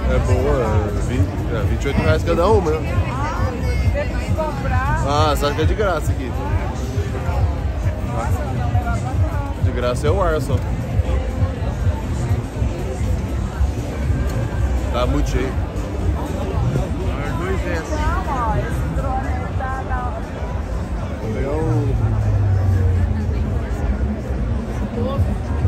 É boa, 28 reais cada uma, né? Teve que comprar. Ah, você acha que é de graça aqui? Nossa, não leva não. De graça é o ar só. Tá muito cheio. Não, ó, esse drone aí tá na... Vou pegar um.